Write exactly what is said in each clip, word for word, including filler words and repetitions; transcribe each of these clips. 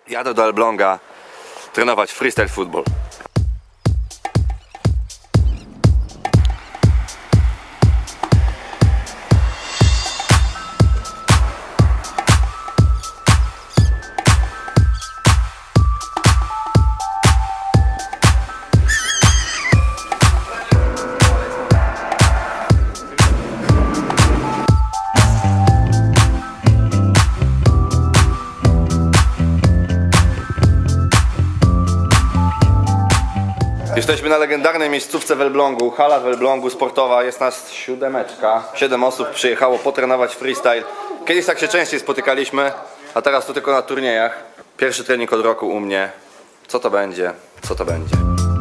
Jadę do Elbląga trenować freestyle football. Jesteśmy na legendarnej miejscówce w Elblągu, hala w Elblągu sportowa, jest nas siódemeczka. Siedem osób przyjechało potrenować freestyle. Kiedyś tak się częściej spotykaliśmy, a teraz to tylko na turniejach. Pierwszy trening od roku u mnie. Co to będzie? Co to będzie?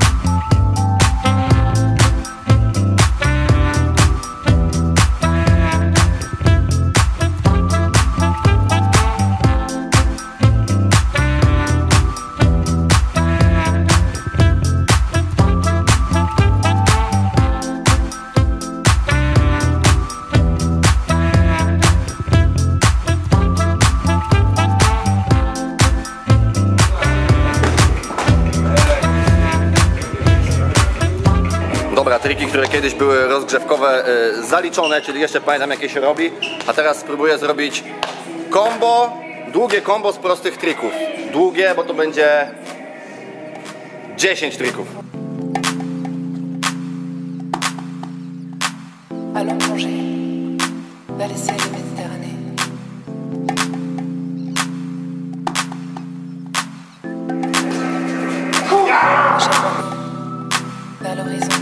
Dobra, triki, które kiedyś były rozgrzewkowe, yy, zaliczone, czyli jeszcze pamiętam, jakie się robi, a teraz spróbuję zrobić combo, długie combo z prostych trików. Długie, bo to będzie dziesięć trików. Allons plonger vers les ciels de Méditerranée. Chaque vers l'horizon.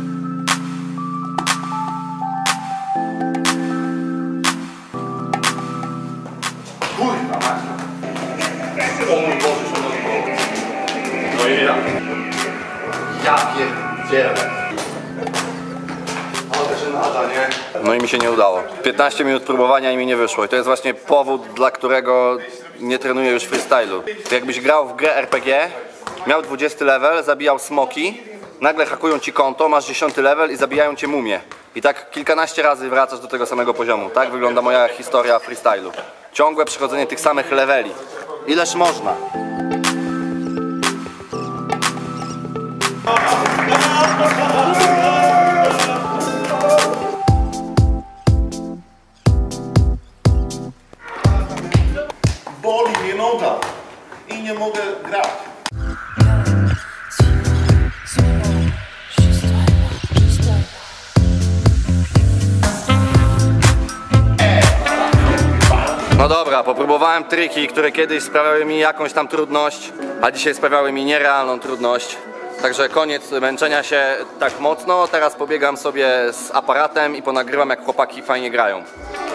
Kurwa, macie. O mój Boże, szanowny Boże. No i ja. Ja pierdzielę. Ale żenada, nie? No i mi się nie udało. piętnaście minut próbowania i mi nie wyszło. I to jest właśnie powód, dla którego nie trenuję już freestylu. To jakbyś grał w grę R P G, miał dwudziesty level, zabijał smoki, nagle hakują ci konto, masz dziesiąty level i zabijają cię mumie. I tak kilkanaście razy wracasz do tego samego poziomu. Tak wygląda moja historia freestylu. Ciągłe przechodzenie tych samych leveli. Ileż można? Boli mnie noga i nie mogę grać. No dobra, popróbowałem triki, które kiedyś sprawiały mi jakąś tam trudność, a dzisiaj sprawiały mi nierealną trudność. Także koniec męczenia się tak mocno, teraz pobiegam sobie z aparatem i ponagrywam, jak chłopaki fajnie grają.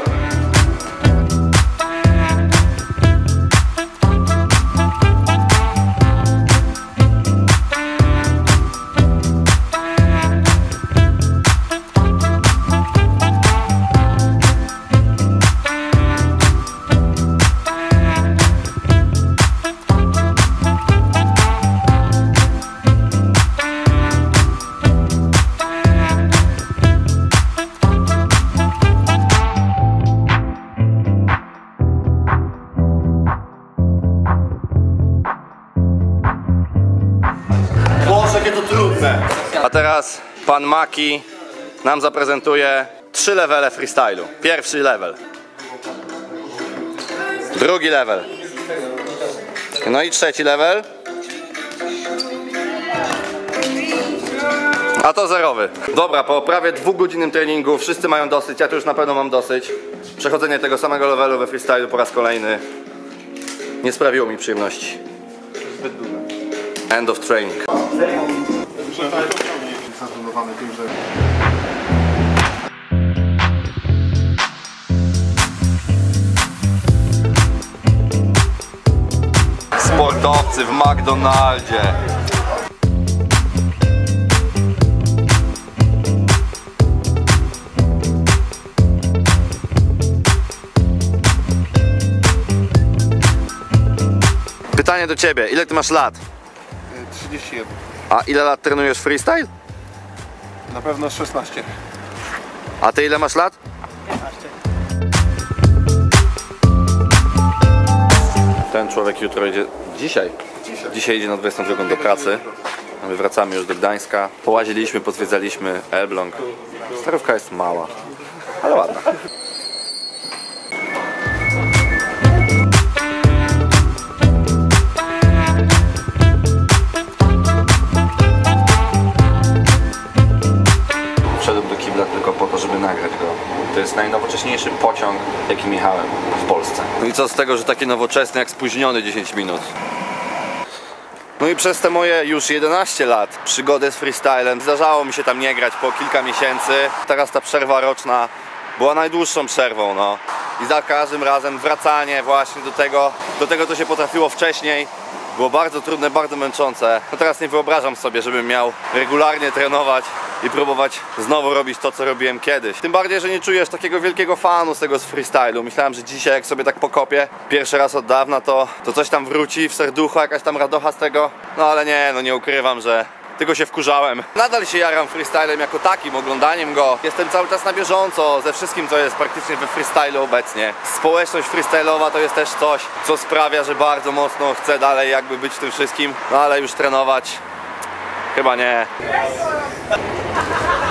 Jakie to trudne. A teraz pan Maki nam zaprezentuje trzy levele freestylu. Pierwszy level, drugi level, no i trzeci level, a to zerowy. Dobra, po prawie dwugodzinnym treningu wszyscy mają dosyć, ja to już na pewno mam dosyć. Przechodzenie tego samego levelu we freestylu po raz kolejny nie sprawiło mi przyjemności. End of training. Zastanawiamy tym, że... Sportowcy w McDonaldzie. Pytanie do ciebie, ile ty masz lat? trzydzieści jeden. A ile lat trenujesz freestyle? Na pewno szesnaście. A ty ile masz lat? Ten człowiek jutro idzie, dzisiaj, dzisiaj idzie na dwudziestą drugą do pracy. A my wracamy już do Gdańska. Połaziliśmy, pozwiedzaliśmy Elbląg. Starówka jest mała, ale ładna. Wszedłem do kibla tylko po to, żeby nagrać go. To jest najnowocześniejszy pociąg, jakim jechałem w Polsce. No i co z tego, że taki nowoczesny jak spóźniony dziesięć minut. No i przez te moje już jedenaście lat przygodę z freestylem zdarzało mi się tam nie grać po kilka miesięcy. Teraz ta przerwa roczna była najdłuższą przerwą, no. I za każdym razem wracanie właśnie do tego, do tego co się potrafiło wcześniej, było bardzo trudne, bardzo męczące. No teraz nie wyobrażam sobie, żebym miał regularnie trenować i próbować znowu robić to, co robiłem kiedyś. Tym bardziej, że nie czujesz takiego wielkiego fanu z tego z freestylu. Myślałem, że dzisiaj jak sobie tak pokopię pierwszy raz od dawna, to, to coś tam wróci w serducho, jakaś tam radocha z tego. No ale nie, no nie ukrywam, że tylko się wkurzałem. Nadal się jaram freestylem jako takim, oglądaniem go. Jestem cały czas na bieżąco ze wszystkim, co jest praktycznie we freestylu obecnie. Społeczność freestyle'owa to jest też coś, co sprawia, że bardzo mocno chcę dalej jakby być w tym wszystkim. No ale już trenować chyba nie.